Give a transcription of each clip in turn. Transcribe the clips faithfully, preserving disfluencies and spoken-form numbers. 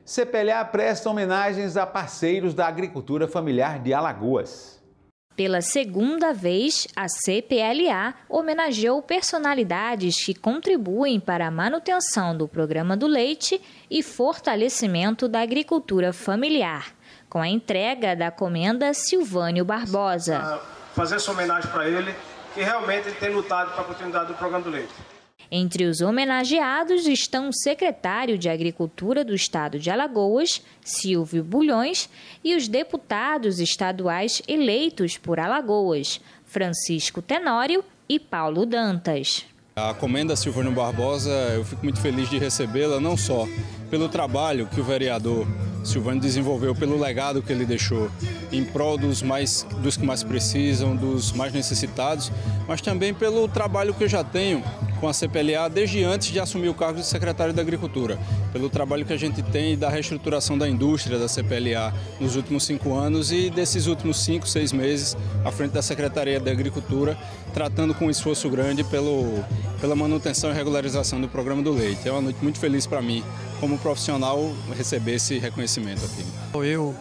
C P L A presta homenagens a parceiros da agricultura familiar de Alagoas. Pela segunda vez, a C P L A homenageou personalidades que contribuem para a manutenção do programa do leite e fortalecimento da agricultura familiar, com a entrega da comenda Silvânio Barbosa. Fazer essa homenagem para ele, que realmente tem lutado para a continuidade do programa do leite. Entre os homenageados estão o secretário de Agricultura do Estado de Alagoas, Silvio Bulhões, e os deputados estaduais eleitos por Alagoas, Francisco Tenório e Paulo Dantas. A comenda Silvânio Barbosa, eu fico muito feliz de recebê-la, não só pelo trabalho que o vereador Silvânio desenvolveu, pelo legado que ele deixou em prol dos, mais, dos que mais precisam, dos mais necessitados, mas também pelo trabalho que eu já tenho com a C P L A desde antes de assumir o cargo de secretário da Agricultura, pelo trabalho que a gente tem da reestruturação da indústria da C P L A nos últimos cinco anos e desses últimos cinco, seis meses à frente da Secretaria da Agricultura, tratando com um esforço grande pelo, pela manutenção e regularização do programa do leite. É uma noite muito feliz para mim, como profissional, receber esse reconhecimento aqui. Eu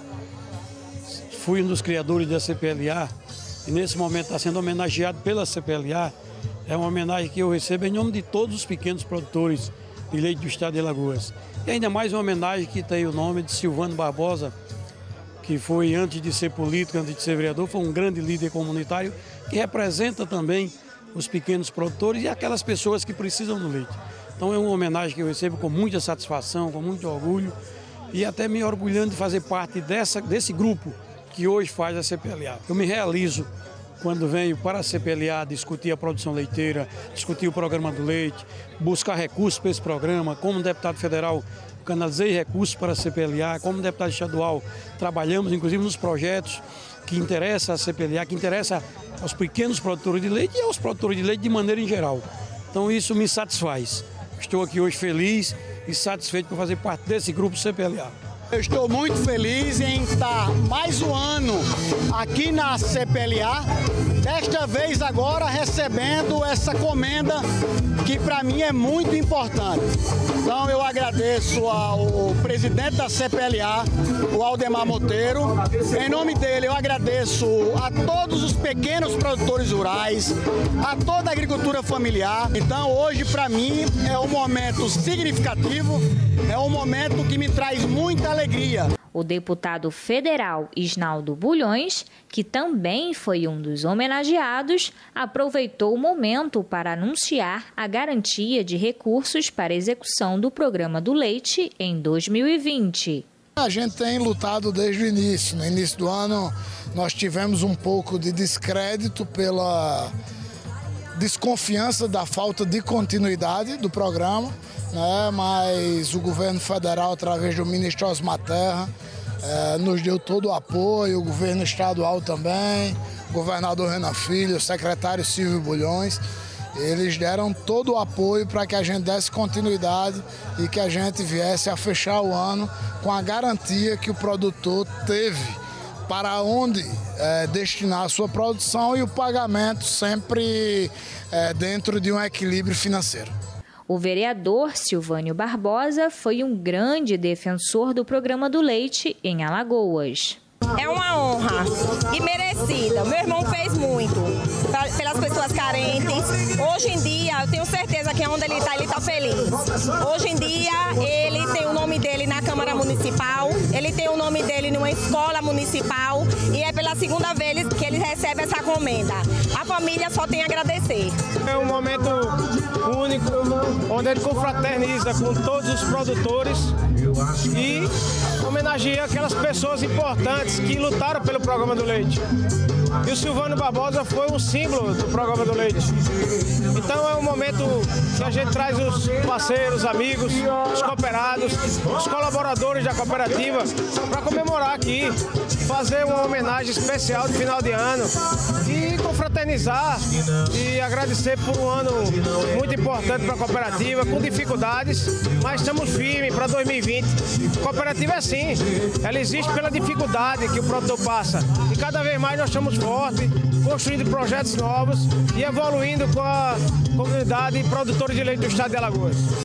fui um dos criadores da C P L A e nesse momento está sendo homenageado pela C P L A. É uma homenagem que eu recebo em nome de todos os pequenos produtores de leite do estado de Alagoas. E ainda mais uma homenagem que tem o nome de Silvânio Barbosa, que foi, antes de ser político, antes de ser vereador, foi um grande líder comunitário que representa também os pequenos produtores e aquelas pessoas que precisam do leite. Então é uma homenagem que eu recebo com muita satisfação, com muito orgulho e até me orgulhando de fazer parte dessa, desse grupo que hoje faz a C P L A. Eu me realizo quando venho para a C P L A discutir a produção leiteira, discutir o programa do leite, buscar recursos para esse programa. Como deputado federal, canalizei recursos para a C P L A, como deputado estadual, trabalhamos inclusive nos projetos que interessam a C P L A, que interessam aos pequenos produtores de leite e aos produtores de leite de maneira em geral. Então isso me satisfaz. Estou aqui hoje feliz e satisfeito por fazer parte desse grupo C P L A. Eu estou muito feliz em estar mais um ano aqui na C P L A, desta vez agora recebendo essa comenda que para mim é muito importante. Então eu agradeço ao presidente da C P L A, o Aldemar Monteiro. Em nome dele eu agradeço a todos os pequenos produtores rurais, a toda a agricultura familiar. Então hoje para mim é um momento significativo, é um momento que me traz muita alegria. O deputado federal Isnaldo Bulhões, que também foi um dos homenageados, aproveitou o momento para anunciar a garantia de recursos para a execução do programa do leite em dois mil e vinte. A gente tem lutado desde o início. No início do ano nós tivemos um pouco de descrédito pela desconfiança da falta de continuidade do programa, né? Mas o governo federal, através do ministro Osmar Terra, eh, nos deu todo o apoio, o governo estadual também, o governador Renan Filho, o secretário Silvio Bulhões, eles deram todo o apoio para que a gente desse continuidade e que a gente viesse a fechar o ano com a garantia que o produtor teve para onde é, destinar a sua produção e o pagamento sempre é, dentro de um equilíbrio financeiro. O vereador Silvânio Barbosa foi um grande defensor do programa do leite em Alagoas. É uma honra e merecida. Meu irmão fez muito pra, pelas pessoas carentes. Hoje em dia, eu tenho certeza que onde ele está, ele está feliz. Hoje em dia, ele tem o nome dele na Câmara Municipal, ele tem o nome dele numa escola municipal e é pela segunda vez que ele recebe essa comenda. A família só tem a agradecer. É um momento único, onde ele confraterniza com todos os produtores e homenageia aquelas pessoas importantes que lutaram pelo programa do leite. E o Silvânio Barbosa foi um símbolo do programa do leite. Então é um momento que a gente traz os parceiros, amigos, os cooperados, os colaboradores da cooperativa para comemorar aqui, fazer uma homenagem especial de final de ano e confraternizar e agradecer por um ano muito importante para a cooperativa, com dificuldades, mas estamos firmes para dois mil e vinte. A cooperativa é assim, ela existe pela dificuldade que o produtor passa e cada vez mais nós estamos fortes, construindo projetos novos e evoluindo com a comunidade produtora de leite do estado de Alagoas.